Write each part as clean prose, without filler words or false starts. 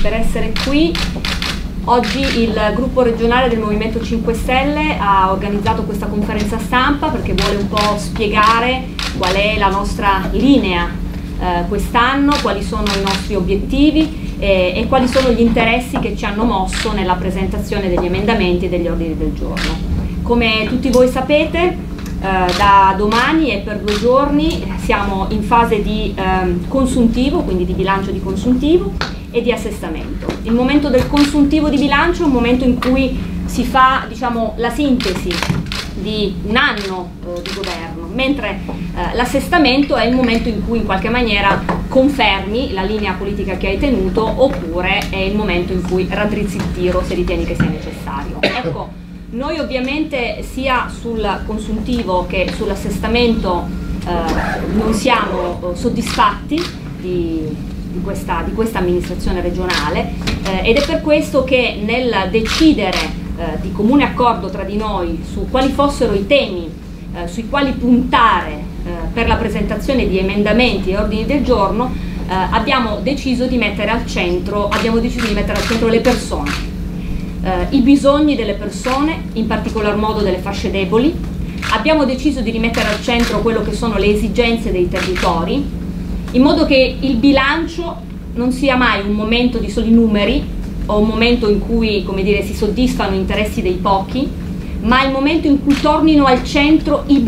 per essere qui. Oggi il gruppo regionale del Movimento 5 Stelle ha organizzato questa conferenza stampa perché vuole un po' spiegare qual è la nostra linea quest'anno, quali sono i nostri obiettivi e quali sono gli interessi che ci hanno mosso nella presentazione degli emendamenti e degli ordini del giorno. Come tutti voi sapete, da domani e per 2 giorni siamo in fase di consuntivo, quindi di bilancio di consuntivo e di assestamento. Il momento del consuntivo di bilancio è un momento in cui si fa, diciamo, la sintesi di un anno di governo, mentre l'assestamento è il momento in cui in qualche maniera confermi la linea politica che hai tenuto, oppure è il momento in cui raddrizzi il tiro se ritieni che sia necessario. Ecco, noi ovviamente sia sul consuntivo che sull'assestamento non siamo soddisfatti di questa amministrazione regionale ed è per questo che nel decidere di comune accordo tra di noi su quali fossero i temi sui quali puntare per la presentazione di emendamenti e ordini del giorno abbiamo deciso di mettere al centro le persone, i bisogni delle persone, in particolar modo delle fasce deboli. Abbiamo deciso di rimettere al centro quello che sono le esigenze dei territori, in modo che il bilancio non sia mai un momento di soli numeri o un momento in cui, come dire, si soddisfano gli interessi dei pochi, ma il momento in cui tornino al centro i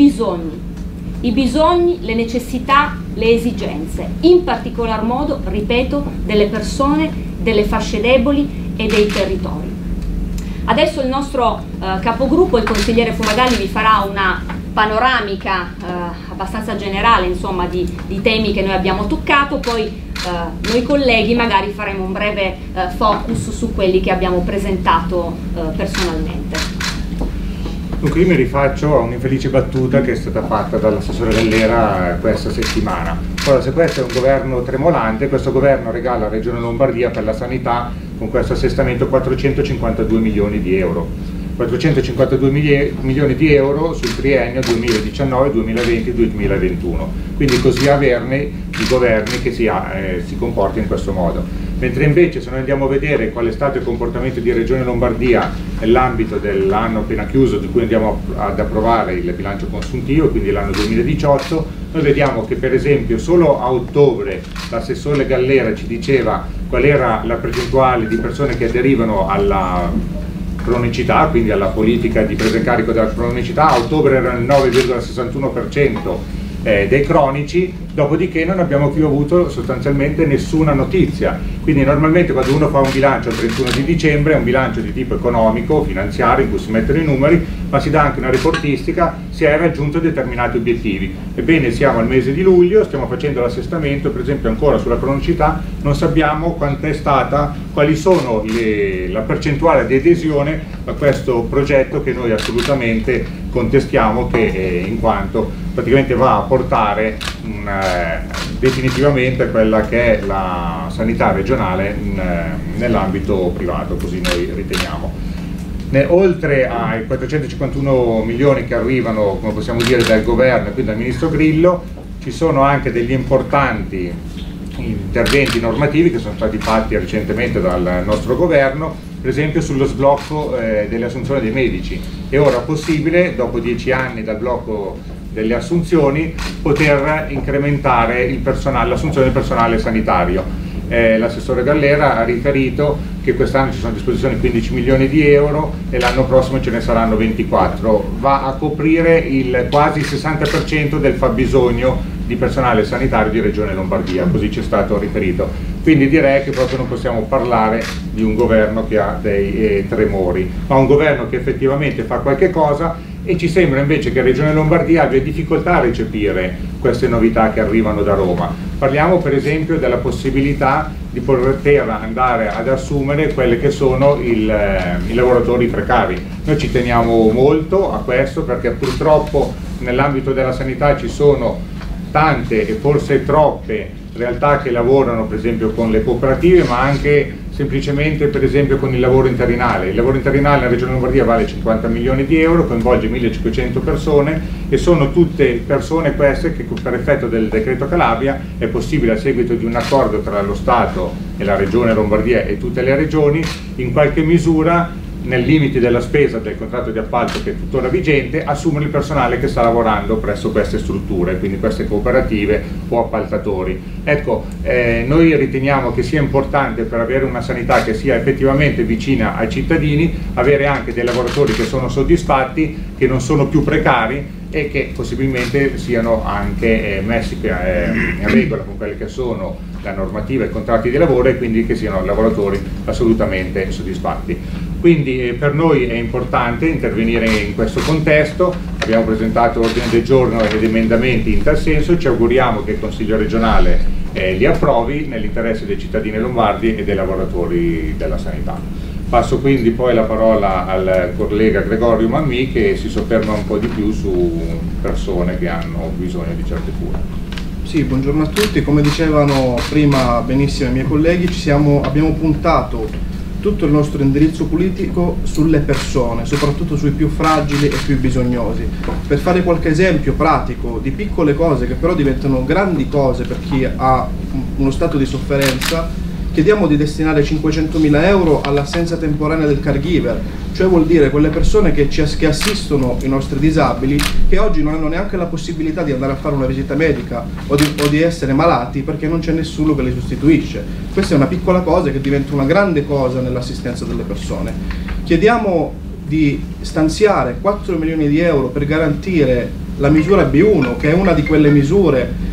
bisogni, le necessità, le esigenze, in particolar modo, ripeto, delle persone, delle fasce deboli e dei territori. Adesso il nostro capogruppo, il consigliere Fumagalli, vi farà una panoramica abbastanza generale, insomma, di temi che noi abbiamo toccato, poi noi colleghi magari faremo un breve focus su quelli che abbiamo presentato personalmente. Dunque io mi rifaccio a un'infelice battuta che è stata fatta dall'assessore Gallera questa settimana. Ora, se questo è un governo tremolante, questo governo regala alla Regione Lombardia per la sanità con questo assestamento 452 milioni di euro. 452 milioni di euro sul triennio 2019, 2020 e 2021, quindi così averne i governi che si comportano in questo modo. Mentre invece, se noi andiamo a vedere qual è stato il comportamento di Regione Lombardia nell'ambito dell'anno appena chiuso, di cui andiamo ad approvare il bilancio consuntivo, quindi l'anno 2018, noi vediamo che per esempio solo a ottobre l'assessore Gallera ci diceva qual era la percentuale di persone che aderivano alla cronicità, quindi alla politica di presa in carico della cronicità. A ottobre era il 9,61% dei cronici, dopodiché non abbiamo più avuto sostanzialmente nessuna notizia. Quindi normalmente quando uno fa un bilancio al 31 di dicembre è un bilancio di tipo economico, finanziario, in cui si mettono i numeri, ma si dà anche una riportistica se hai raggiunto determinati obiettivi. Ebbene, siamo al mese di luglio, stiamo facendo l'assestamento, per esempio ancora sulla cronicità non sappiamo quant'è stata, quali sono la percentuale di adesione a questo progetto che noi assolutamente contestiamo, che in quanto praticamente va a portare definitivamente quella che è la sanità regionale nell'ambito privato, così noi riteniamo. Oltre ai 451 milioni che arrivano, come possiamo dire, dal governo e quindi dal ministro Grillo, ci sono anche degli importanti interventi normativi che sono stati fatti recentemente dal nostro governo, per esempio sullo sblocco delle assunzioni dei medici. È ora possibile, dopo 10 anni dal blocco delle assunzioni, poter incrementare l'assunzione del personale sanitario. L'assessore Gallera ha riferito che quest'anno ci sono a disposizione 15 milioni di euro e l'anno prossimo ce ne saranno 24. Va a coprire quasi il 60% del fabbisogno di personale sanitario di Regione Lombardia, così ci è stato riferito. Quindi direi che proprio non possiamo parlare di un governo che ha dei tremori, ma un governo che effettivamente fa qualche cosa, e ci sembra invece che Regione Lombardia abbia difficoltà a recepire queste novità che arrivano da Roma. Parliamo per esempio della possibilità di poter andare ad assumere quelli che sono i lavoratori precari. Noi ci teniamo molto a questo perché purtroppo nell'ambito della sanità ci sono tante e forse troppe realtà che lavorano per esempio con le cooperative, ma anche semplicemente per esempio con il lavoro interinale. Il lavoro interinale nella Regione Lombardia vale 50 milioni di euro, coinvolge 1500 persone e sono tutte persone queste che per effetto del decreto Calabria è possibile, a seguito di un accordo tra lo Stato e la Regione Lombardia e tutte le regioni, in qualche misura nel limite della spesa del contratto di appalto che è tuttora vigente, assumere il personale che sta lavorando presso queste strutture, quindi queste cooperative o appaltatori. Ecco, noi riteniamo che sia importante, per avere una sanità che sia effettivamente vicina ai cittadini, avere anche dei lavoratori che sono soddisfatti, che non sono più precari e che possibilmente siano anche messi in regola con quelle che sono la normativa e i contratti di lavoro, e quindi che siano lavoratori assolutamente soddisfatti. Quindi per noi è importante intervenire in questo contesto, abbiamo presentato ordine del giorno ed emendamenti in tal senso, ci auguriamo che il Consiglio regionale li approvi nell'interesse dei cittadini lombardi e dei lavoratori della sanità. Passo quindi poi la parola al collega Gregorio Mammì, che si sofferma un po' di più su persone che hanno bisogno di certe cure. Sì, buongiorno a tutti. Come dicevano prima benissimo i miei colleghi, abbiamo puntato tutto il nostro indirizzo politico sulle persone, soprattutto sui più fragili e più bisognosi. Per fare qualche esempio pratico di piccole cose che però diventano grandi cose per chi ha uno stato di sofferenza, chiediamo di destinare 500.000 euro all'assenza temporanea del caregiver, cioè vuol dire quelle persone che assistono i nostri disabili, che oggi non hanno neanche la possibilità di andare a fare una visita medica o di essere malati perché non c'è nessuno che li sostituisce. Questa è una piccola cosa che diventa una grande cosa nell'assistenza delle persone. Chiediamo di stanziare 4 milioni di euro per garantire la misura B1, che è una di quelle misure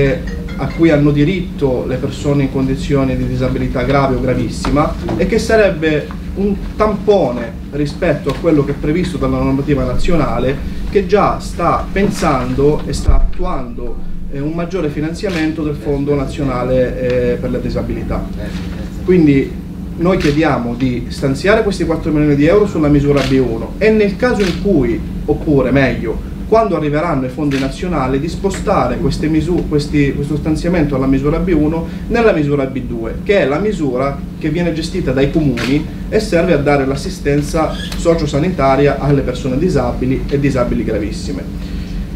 a cui hanno diritto le persone in condizioni di disabilità grave o gravissima, e che sarebbe un tampone rispetto a quello che è previsto dalla normativa nazionale, che già sta pensando e sta attuando un maggiore finanziamento del Fondo Nazionale per le Disabilità. Quindi noi chiediamo di stanziare questi 4 milioni di euro sulla misura B1 e nel caso in cui, oppure meglio, quando arriveranno i fondi nazionali, di spostare questo stanziamento alla misura B1 nella misura B2, che è la misura che viene gestita dai comuni e serve a dare l'assistenza sociosanitaria alle persone disabili e disabili gravissime.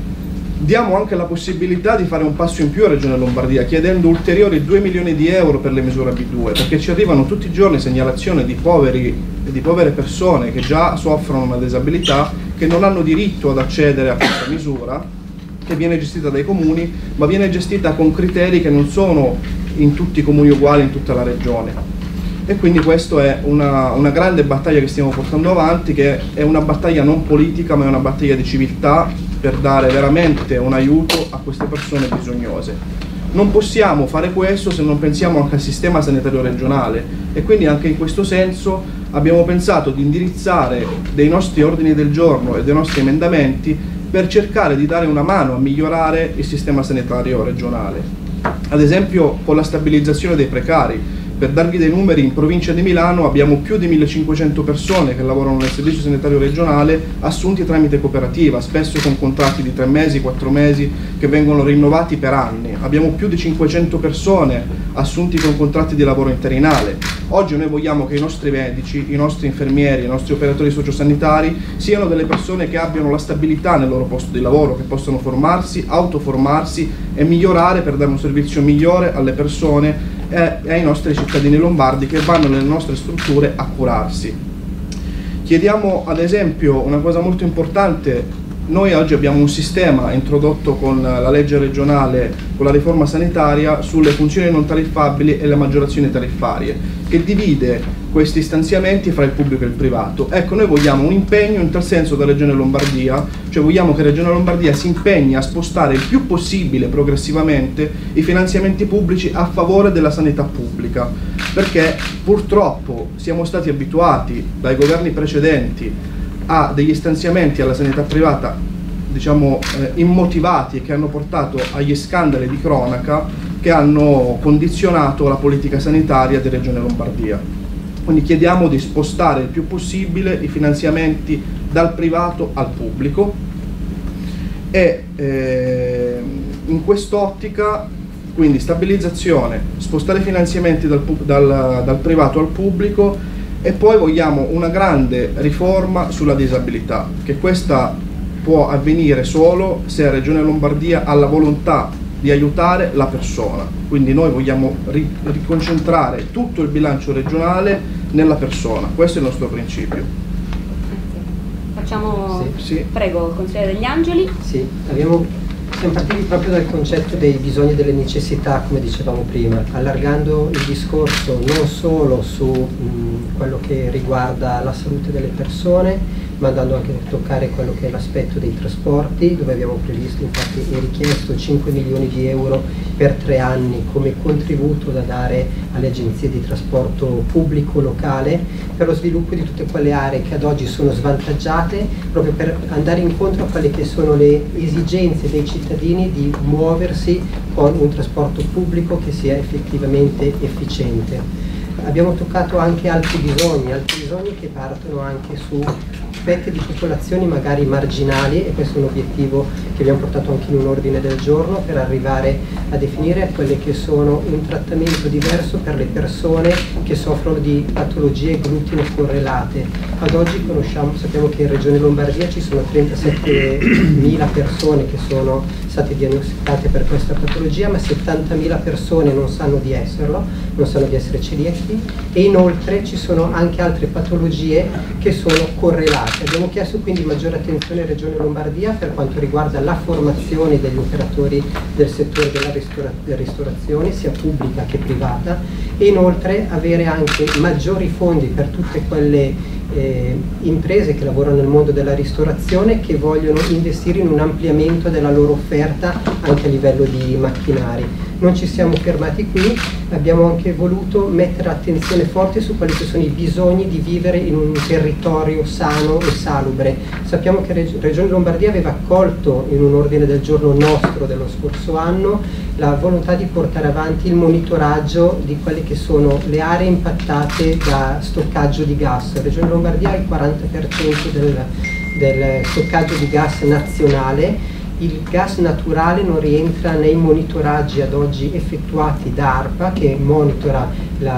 Diamo anche la possibilità di fare un passo in più a Regione Lombardia, chiedendo ulteriori 2 milioni di euro per le misure B2, perché ci arrivano tutti i giorni segnalazioni di povere persone che già soffrono una disabilità, che non hanno diritto ad accedere a questa misura, che viene gestita dai comuni, ma viene gestita con criteri che non sono in tutti i comuni uguali in tutta la regione. E quindi questa è una grande battaglia che stiamo portando avanti, che è una battaglia non politica, ma è una battaglia di civiltà, per dare veramente un aiuto a queste persone bisognose. Non possiamo fare questo se non pensiamo anche al sistema sanitario regionale, e quindi anche in questo senso abbiamo pensato di indirizzare dei nostri ordini del giorno e dei nostri emendamenti per cercare di dare una mano a migliorare il sistema sanitario regionale. Ad esempio con la stabilizzazione dei precari. Per darvi dei numeri, in provincia di Milano abbiamo più di 1500 persone che lavorano nel servizio sanitario regionale assunti tramite cooperativa, spesso con contratti di 3 mesi, 4 mesi, che vengono rinnovati per anni. Abbiamo più di 500 persone assunti con contratti di lavoro interinale. Oggi noi vogliamo che i nostri medici, i nostri infermieri, i nostri operatori sociosanitari siano delle persone che abbiano la stabilità nel loro posto di lavoro, che possano formarsi, autoformarsi e migliorare per dare un servizio migliore alle persone e ai nostri cittadini lombardi che vanno nelle nostre strutture a curarsi. Chiediamo ad esempio una cosa molto importante. Noi oggi abbiamo un sistema introdotto con la legge regionale, con la riforma sanitaria, sulle funzioni non tariffabili e le maggiorazioni tariffarie, che divide questi stanziamenti fra il pubblico e il privato. Ecco, noi vogliamo un impegno in tal senso da Regione Lombardia, cioè vogliamo che Regione Lombardia si impegni a spostare il più possibile progressivamente i finanziamenti pubblici a favore della sanità pubblica, perché purtroppo siamo stati abituati dai governi precedenti a degli stanziamenti alla sanità privata, diciamo, immotivati, e che hanno portato agli scandali di cronaca che hanno condizionato la politica sanitaria di Regione Lombardia. Quindi chiediamo di spostare il più possibile i finanziamenti dal privato al pubblico e in quest'ottica, quindi stabilizzazione, spostare i finanziamenti dal privato al pubblico. E poi vogliamo una grande riforma sulla disabilità, che questa può avvenire solo se la Regione Lombardia ha la volontà di aiutare la persona. Quindi noi vogliamo riconcentrare tutto il bilancio regionale nella persona, questo è il nostro principio. Facciamo, sì. Prego, consigliere Degli Angeli. Sì, siamo partiti proprio dal concetto dei bisogni e delle necessità, come dicevamo prima, allargando il discorso non solo su quello che riguarda la salute delle persone, ma andando anche a toccare quello che è l'aspetto dei trasporti, dove abbiamo previsto, infatti e richiesto 5 milioni di euro per 3 anni come contributo da dare alle agenzie di trasporto pubblico locale per lo sviluppo di tutte quelle aree che ad oggi sono svantaggiate, proprio per andare incontro a quelle che sono le esigenze dei cittadini di muoversi con un trasporto pubblico che sia effettivamente efficiente. Abbiamo toccato anche altri bisogni che partono anche su fette di popolazioni magari marginali, e questo è un obiettivo che abbiamo portato anche in un ordine del giorno per arrivare a definire quelle che sono un trattamento diverso per le persone che soffrono di patologie glutine correlate. Ad oggi sappiamo che in Regione Lombardia ci sono 37.000 persone che sono state diagnosticate per questa patologia, ma 70.000 persone non sanno di esserlo, non sanno di essere celiaci, e inoltre ci sono anche altre patologie che sono correlate. Abbiamo chiesto quindi maggiore attenzione in Regione Lombardia per quanto riguarda la formazione degli operatori del settore della ristorazione, sia pubblica che privata, e inoltre avere anche maggiori fondi per tutte quelle imprese che lavorano nel mondo della ristorazione, che vogliono investire in un ampliamento della loro offerta anche a livello di macchinari. Non ci siamo fermati qui, abbiamo anche voluto mettere attenzione forte su quali sono i bisogni di vivere in un territorio sano e salubre. Sappiamo che Regione Lombardia aveva accolto in un ordine del giorno nostro dello scorso anno la volontà di portare avanti il monitoraggio di quelle che sono le aree impattate da stoccaggio di gas. Regione Lombardia ha il 40% del stoccaggio di gas nazionale. Il gas naturale non rientra nei monitoraggi ad oggi effettuati da ARPA, che monitora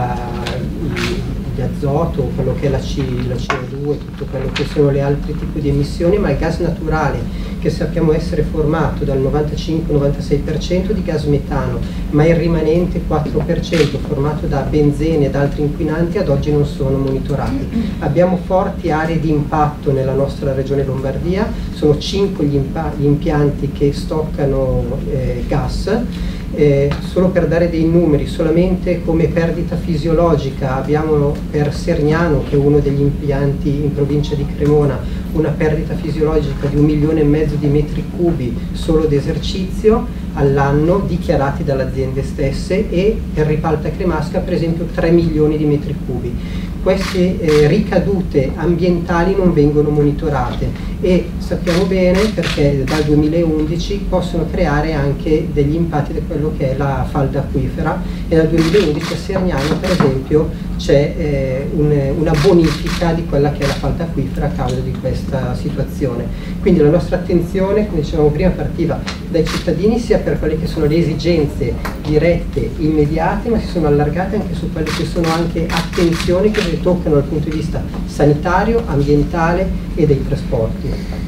l'azoto, quello che è la CO2, tutto quello che sono le altri tipi di emissioni, ma il gas naturale, che sappiamo essere formato dal 95-96% di gas metano, ma il rimanente 4% formato da benzene ed altri inquinanti, ad oggi non sono monitorati. Abbiamo forti aree di impatto nella nostra Regione Lombardia, sono 5 gli impianti che stoccano gas. Solo per dare dei numeri, solamente come perdita fisiologica abbiamo per Sergnano, che è uno degli impianti in provincia di Cremona, una perdita fisiologica di 1,5 milioni di metri cubi solo d'esercizio all'anno dichiarati dalle aziende stesse, e per Ripalta Cremasca per esempio 3 milioni di metri cubi. Queste ricadute ambientali non vengono monitorate, e sappiamo bene perché dal 2011 possono creare anche degli impatti di quello che è la falda acquifera, e dal 2011 a Sergnano per esempio c'è una bonifica di quella che è la falda acquifera a causa di questa situazione. Quindi la nostra attenzione, come dicevamo prima, partiva dai cittadini sia per quelle che sono le esigenze dirette, immediate, ma si sono allargate anche su quelle che sono anche attenzioni che toccano dal punto di vista sanitario, ambientale e dei trasporti.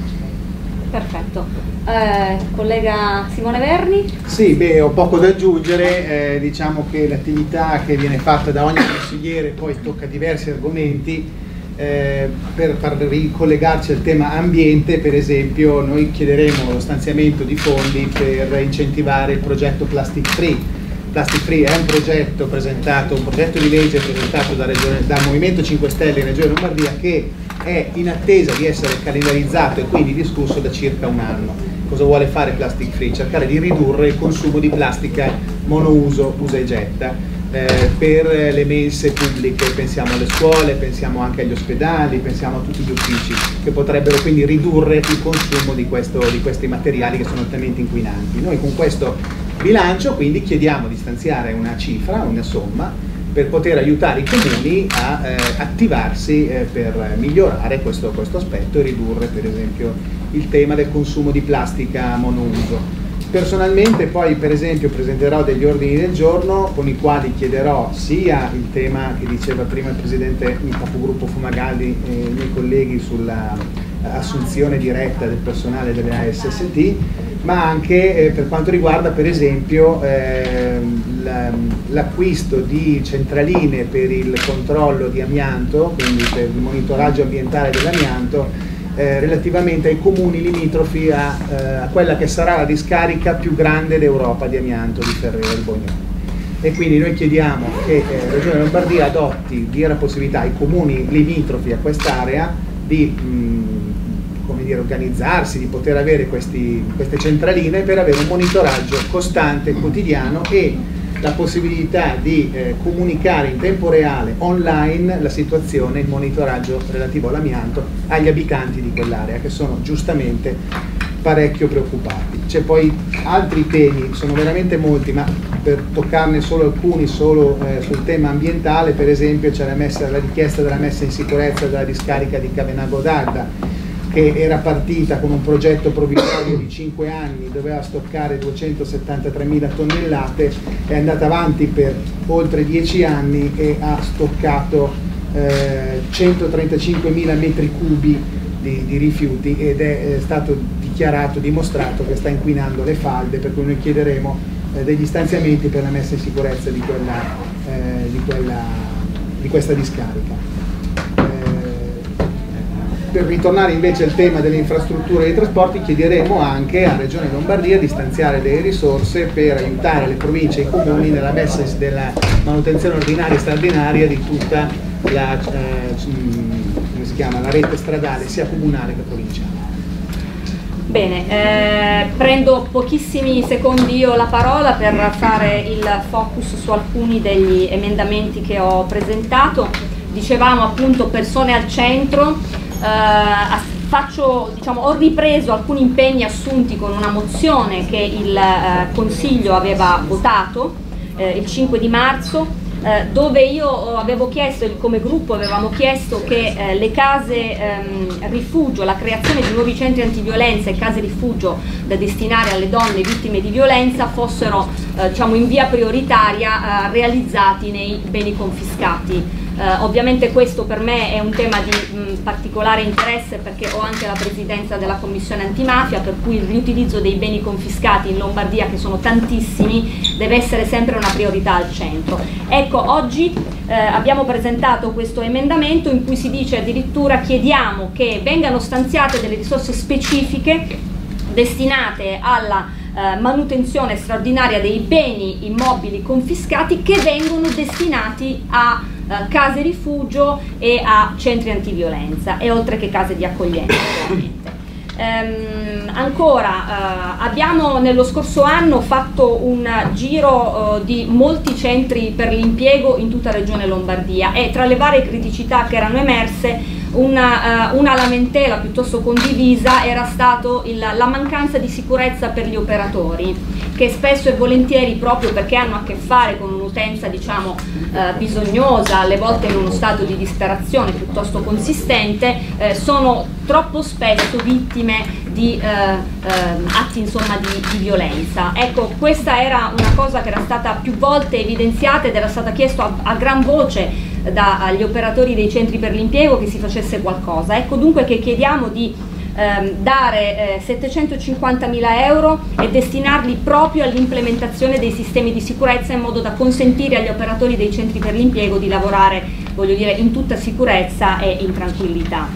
Perfetto. Collega Simone Verni? Sì, ho poco da aggiungere, diciamo che l'attività che viene fatta da ogni consigliere poi tocca diversi argomenti. Per far ricollegarci al tema ambiente, per esempio, noi chiederemo lo stanziamento di fondi per incentivare il progetto Plastic Free. Plastic Free è un progetto di legge presentato dal Movimento 5 Stelle in Regione Lombardia, che è in attesa di essere calendarizzato e quindi discusso da circa un anno. Cosa vuole fare Plastic Free? Cercare di ridurre il consumo di plastica monouso, usa e getta, per le mense pubbliche. Pensiamo alle scuole, pensiamo anche agli ospedali, pensiamo a tutti gli uffici, che potrebbero quindi ridurre il consumo di questi materiali che sono altamente inquinanti. Noi con questo bilancio quindi chiediamo di stanziare una cifra, una somma, per poter aiutare i comuni a attivarsi per migliorare questo aspetto e ridurre per esempio il tema del consumo di plastica monouso. Personalmente poi per esempio presenterò degli ordini del giorno con i quali chiederò sia il tema che diceva prima il capogruppo Fumagalli e i miei colleghi sulla assunzione diretta del personale delle ASST, ma anche per quanto riguarda per esempio l'acquisto di centraline per il controllo di amianto, quindi per il monitoraggio ambientale dell'amianto, relativamente ai comuni limitrofi a quella che sarà la discarica più grande d'Europa di amianto di Ferrero del Bognone. E quindi noi chiediamo che la Regione Lombardia adotti, dia la possibilità ai comuni limitrofi a quest'area di come dire, organizzarsi, di poter avere queste centraline per avere un monitoraggio costante, quotidiano, e la possibilità di comunicare in tempo reale, online, la situazione, il monitoraggio relativo all'amianto agli abitanti di quell'area, che sono giustamente parecchio preoccupati. C'è poi altri temi, sono veramente molti, ma per toccarne solo alcuni, solo sul tema ambientale, per esempio c'è la richiesta della messa in sicurezza della discarica di Cavenago d'Adda, che era partita con un progetto provvisorio di 5 anni, doveva stoccare 273.000 tonnellate, è andata avanti per oltre 10 anni e ha stoccato 135.000 metri cubi di rifiuti, ed è stato dichiarato, dimostrato che sta inquinando le falde, per cui noi chiederemo degli stanziamenti per la messa in sicurezza di questa discarica. Per ritornare invece al tema delle infrastrutture e dei trasporti, chiederemo anche a Regione Lombardia di stanziare delle risorse per aiutare le province e i comuni nella messa della manutenzione ordinaria e straordinaria di tutta la, come si chiama, la rete stradale sia comunale che provinciale. Bene, prendo pochissimi secondi io la parola per fare il focus su alcuni degli emendamenti che ho presentato. Dicevamo appunto persone al centro. Ho ripreso alcuni impegni assunti con una mozione che il Consiglio aveva votato il 5 di marzo, dove io avevo chiesto, come gruppo avevamo chiesto che le case rifugio, la creazione di nuovi centri antiviolenza e case rifugio da destinare alle donne vittime di violenza fossero in via prioritaria realizzati nei beni confiscati. Ovviamente questo per me è un tema di particolare interesse, perché ho anche la presidenza della Commissione Antimafia, per cui il riutilizzo dei beni confiscati in Lombardia, che sono tantissimi, deve essere sempre una priorità al centro. Ecco, oggi abbiamo presentato questo emendamento in cui si dice addirittura chiediamo che vengano stanziate delle risorse specifiche destinate alla manutenzione straordinaria dei beni immobili confiscati, che vengono destinati a case rifugio e a centri antiviolenza, e oltre che case di accoglienza ovviamente. Abbiamo nello scorso anno fatto un giro di molti centri per l'impiego in tutta Regione Lombardia, e tra le varie criticità che erano emerse una lamentela piuttosto condivisa era stato la mancanza di sicurezza per gli operatori, che spesso e volentieri, proprio perché hanno a che fare con un'utenza bisognosa, alle volte in uno stato di disperazione piuttosto consistente, sono troppo spesso vittime di atti di violenza. Ecco, questa era una cosa che era stata più volte evidenziata ed era stata chiesto a gran voce dagli operatori dei centri per l'impiego che si facesse qualcosa. Ecco dunque che chiediamo di dare 750.000 euro e destinarli proprio all'implementazione dei sistemi di sicurezza, in modo da consentire agli operatori dei centri per l'impiego di lavorare, voglio dire, in tutta sicurezza e in tranquillità.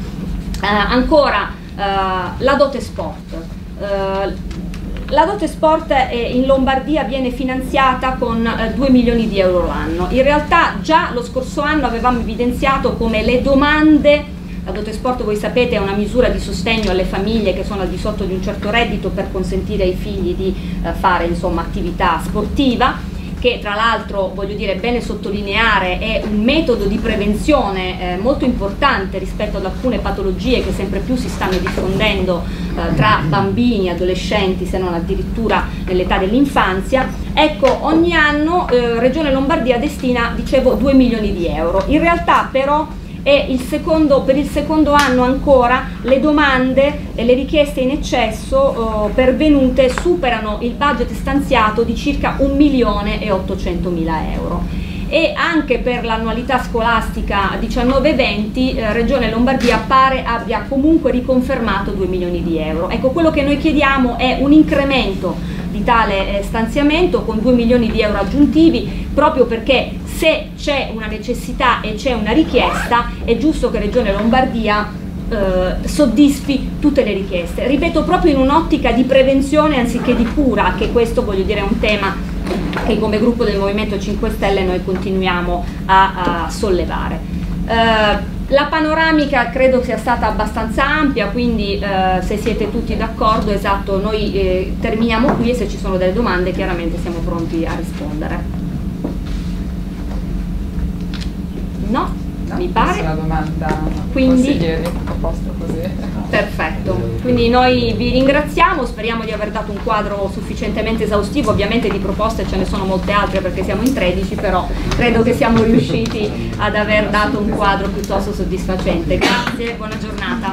La dote sport. La dote sport in Lombardia viene finanziata con 2 milioni di euro l'anno. In realtà già lo scorso anno avevamo evidenziato come le domande. La dote sport, voi sapete, è una misura di sostegno alle famiglie che sono al di sotto di un certo reddito, per consentire ai figli di fare attività sportiva, che tra l'altro, voglio dire, è bene sottolineare, è un metodo di prevenzione molto importante rispetto ad alcune patologie che sempre più si stanno diffondendo tra bambini, adolescenti, se non addirittura nell'età dell'infanzia. Ecco, ogni anno Regione Lombardia destina, dicevo, 2 milioni di euro. In realtà però per il secondo anno ancora le domande e le richieste in eccesso pervenute superano il budget stanziato di circa 1.800.000 euro. e anche per l'annualità scolastica 19-20 Regione Lombardia pare abbia comunque riconfermato 2 milioni di euro. Ecco, quello che noi chiediamo è un incremento di tale stanziamento con 2 milioni di euro aggiuntivi, proprio perché se c'è una necessità e c'è una richiesta è giusto che Regione Lombardia soddisfi tutte le richieste, ripeto, proprio in un'ottica di prevenzione anziché di cura, che questo, voglio dire, è un tema che come gruppo del Movimento 5 Stelle noi continuiamo a sollevare. La panoramica credo sia stata abbastanza ampia, quindi se siete tutti d'accordo, esatto, noi terminiamo qui e se ci sono delle domande chiaramente siamo pronti a rispondere. No? Mi pare. La domanda, quindi proposta così. Perfetto, quindi noi vi ringraziamo, speriamo di aver dato un quadro sufficientemente esaustivo, ovviamente di proposte ce ne sono molte altre perché siamo in 13, però credo che siamo riusciti ad aver dato un quadro piuttosto soddisfacente. Grazie, buona giornata.